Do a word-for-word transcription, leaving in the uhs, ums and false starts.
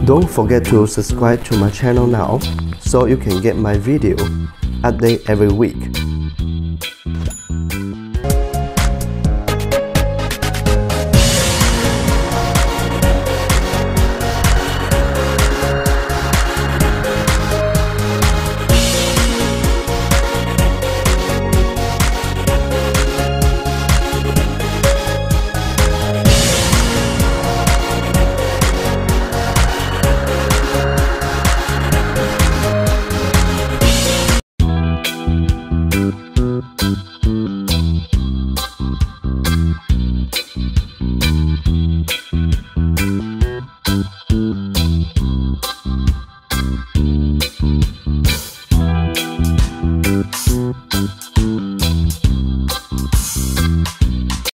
Don't forget to subscribe to my channel now so you can get my video update every week. Thank you.